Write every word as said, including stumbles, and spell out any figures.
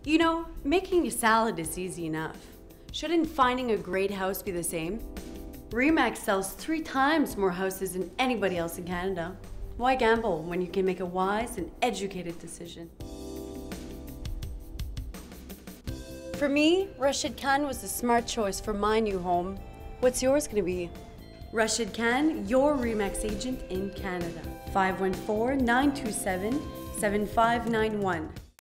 You know, making a salad is easy enough. Shouldn't finding a great house be the same? Remax sells three times more houses than anybody else in Canada. Why gamble when you can make a wise and educated decision? For me, Rashid Khan was the smart choice for my new home. What's yours gonna be? Rashid Khan, your Remax agent in Canada. five one four, nine two seven, seven five nine one.